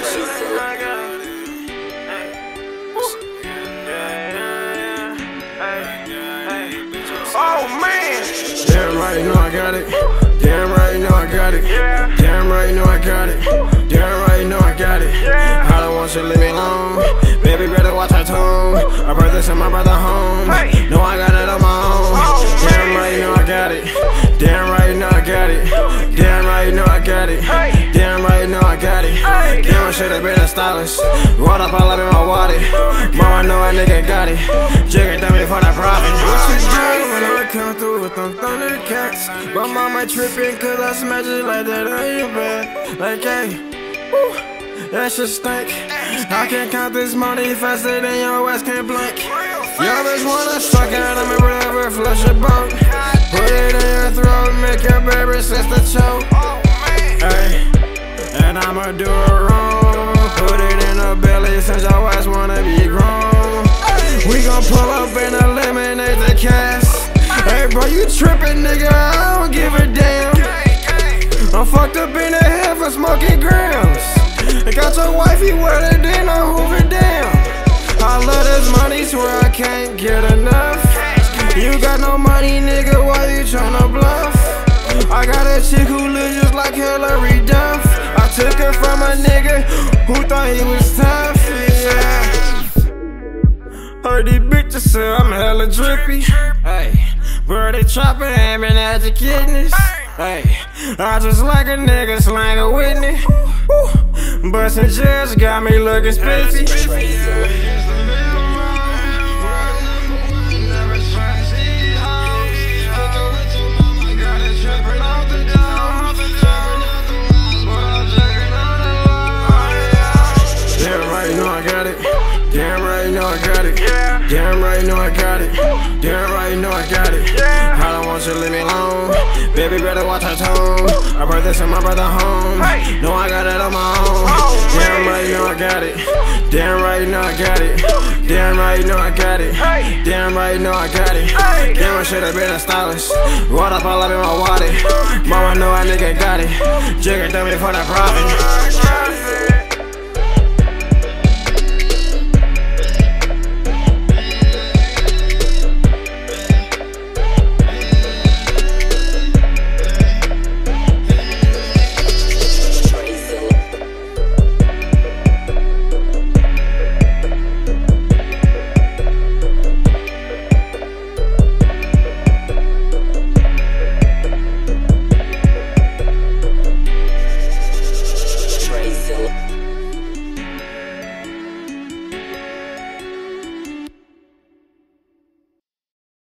Oh man! Damn right, you know I got it. Damn right, you know I got it. Damn right, you know I got it. Damn right, you know I got it. I don't want you to leave me alone. Baby, better watch her tone. I brought this and my brother home. No, I got it on my own. Damn right, you know I got it. Damn right, you know I got it. Damn right, you know I got it. Damn right, you know I got it. Damn, I should've been a stylist. Rolled up all up in my wallet. Mama know a nigga got it. Jigger dummy for that profit. What you do when I come through with them Thundercats? My mama trippin' cause I smash it like that on your back. Like, hey, woo, that shit stink. I can count this money faster than your ass can blink. Your bitch wanna suck out of me, whatever, flush a boat. Put it in your throat, make your baby sister choke. Hey, and I'ma do it wrong. Put it in her belly since your ass wanna be grown. We gon' pull up and eliminate the cast. Hey bro, you trippin', nigga, I don't give a damn. I'm fucked up in the head for smoking grams. I got your wifey wetter than a Hoover Dam. I love this money, swear I can't get enough. You got no money, nigga, why you tryna bluff? I got a chick who lives just like Hillary Duff. I took her from a nigga who thought he was tough, yeah. Heard these bitches say I'm hella drippy. Hey, bro, they choppin' aiming at your kidneys. Hey, I just like a nigga slang a Whitney. Bustin' just got me looking spiffy. Damn right, you know I got it. Damn right, you know I got it. Damn right, you know I got it. Damn right, you know I got it. I don't want you to leave me alone. Baby, better watch her tone. I brought this and my brother home. No, I got it on my own. Damn right, you know I got it. Damn right, you know I got it. Damn right, you know I got it. Damn right, you know I got it. Damn, I should've been a stylist. Rolled up all up in my wallet. Mama know a nigga got it. Jigger dummy for that profit.